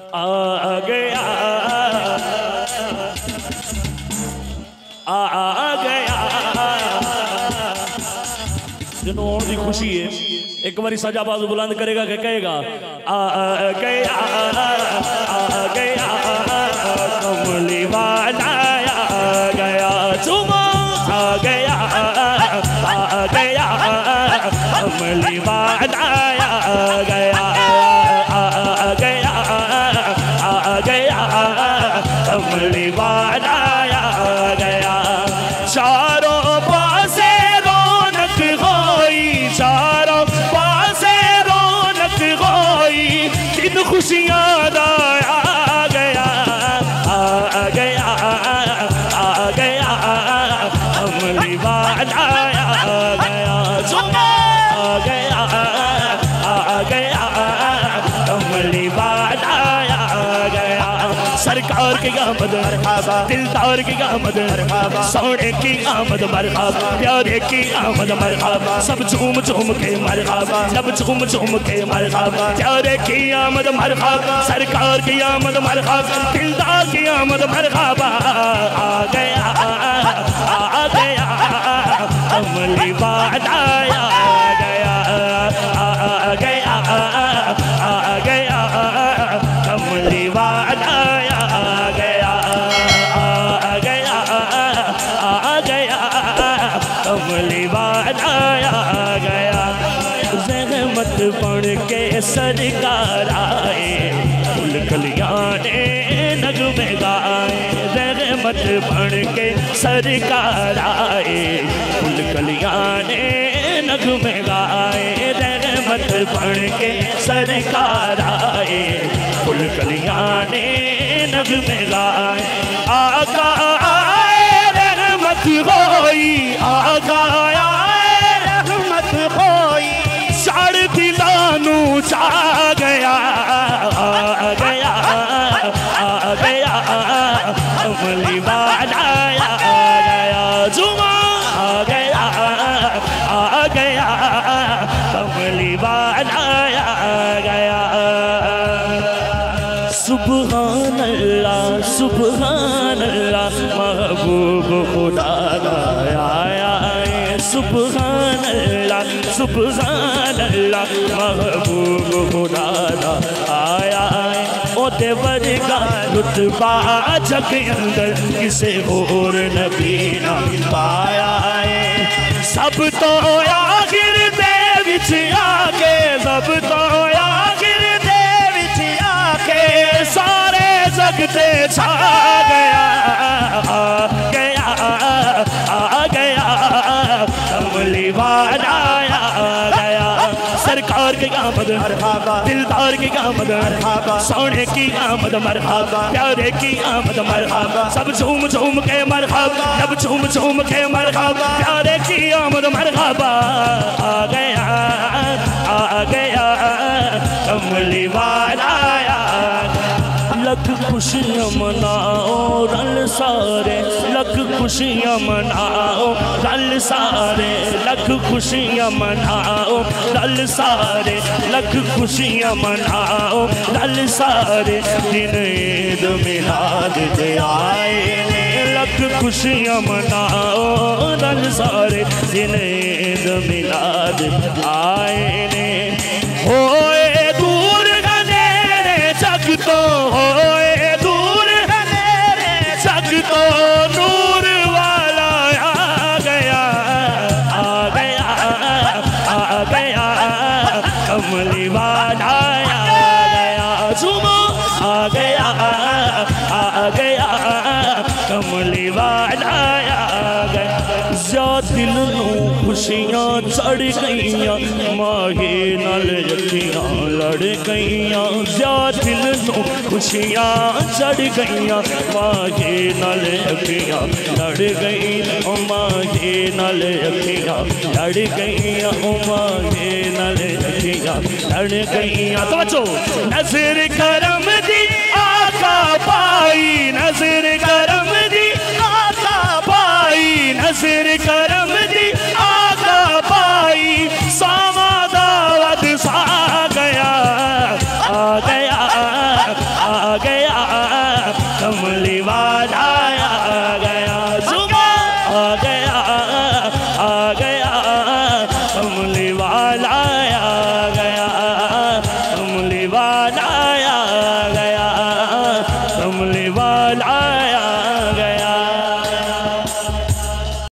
आ गया आ गया जिन्हों की खुशी है एक बारी सजा बाजू बुलंद करेगा कि कहेगा आ गया कमली वाला आ गया चुमा आ गया कमली वाला आ गया कमली वाला आ गया चारों पासे रौनक होई चारों पासे रौनक होई दिन खुशियां दा आ गया आ गया आ गया कमली वाला आ गया आ गया कमली वाला आ गया सरकार की आमद दिलदार की आमद सोने की आमद मरहबा प्यारे की आमद मरहबा सब झूम झूम के मरहबा सब झूम झूम के मरहबा प्यारे की आमद मरहबा सरकार की आमद मरहबा दिलदार की आमद मरहबा आ गया कमली वाला आ गया आ गया आ गया कमली वाला आ गया आ गया आ गया कमली वाला आ गया ज़हमत पढ़ के सरकार आए फूल कलियाने नगमे गाए ज़हमत पढ़ के सरकार आए फूल कलियाने नगमे गाए रहमत पढ़ के सरकार आए फूल कलियाने नगमे गाए आका आए रहमत होई आका आए रहमत होई साड़ दिलानू चा गया आ गया आ गया कमली वाला आ गया जुमा आ गया कमली वाला आ गया सुभान अल्लाह महबूब खुदा आया सुभान अल्लाह महबूब खुदा आया ओते वर्गा रुतबा जग अंदर किसे और नबी ना पाया सब तो आखिर दे विच आके सब तो आखिर दे विच आके सारे जगते छा गया आ गया आ गया कमली वाला आ गया सरकार की आमद दिलदार की आमद सोने की आमद मरहबा प्यारे की आमद मरहबा सब झूम झूम के मरहबा सब झूम झूम के मरहबा प्यारे की आमद मरहबा आ गया कमली वाला लख खुशियाँ मनाओ रल सारे लख खुशियाँ मनाओ रल सारे लख खुशियाँ मनाओ रल सारे लख खुशियाँ मनाओ रल सारे दिन ईद मिलाद दे आए लख खुशियाँ मनाओ रल सारे दिन ईद मिलाद आए ने होए दूर गनेरे जग तो होए दूर गनेरे जग तो नूर वाला आ गया आ गया आ गया कमली वाला आ गया झूमो आ गया कमली वाला आ गया दिल नूं खुशियां चढ़ गईयां माहे नाल अखियां लड़ गईयां दिल नूं खुशियां चढ़ गईयां माहे नाल अखियां लड़ गई माहे नाल अखियां लड़ गईयां माहे नाल अखियां लड़ गईयां तवज्जो नजर करम दी आका पाई नजर करम दी आका पाई नजर करम दी आका पाई सामा दावत सा गया आ गया आ वाला